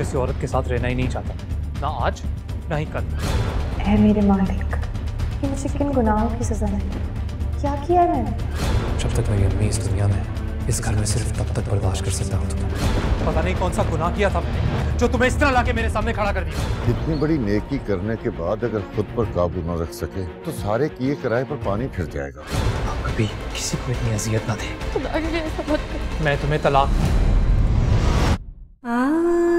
जैसी औरत के साथ रहना ही नहीं चाहता, ना आज ना ही कल। ऐ मेरे मालिक, ये मुझे किन गुनाहों की सजा है? क्या किया है मैंने? जब तक मेरी अम्मी इस दुनिया में, इस घर में सिर्फ तब तक बर्दाश्त कर सकता हूँ तुम्हें। पता नहीं कौन सा गुनाह किया था मैंने जो तुम्हें इस तरह लाके मेरे सामने खड़ा कर दिया। इतनी बड़ी नेकी करने के बाद अगर खुद पर काबू न रख सके तो सारे किए कराए पर पानी फिर जाएगा। आप कभी किसी को इतनी अजियत ना दे। खुदा के लिए ऐसा मत कर। मैं तुम्हें तलाक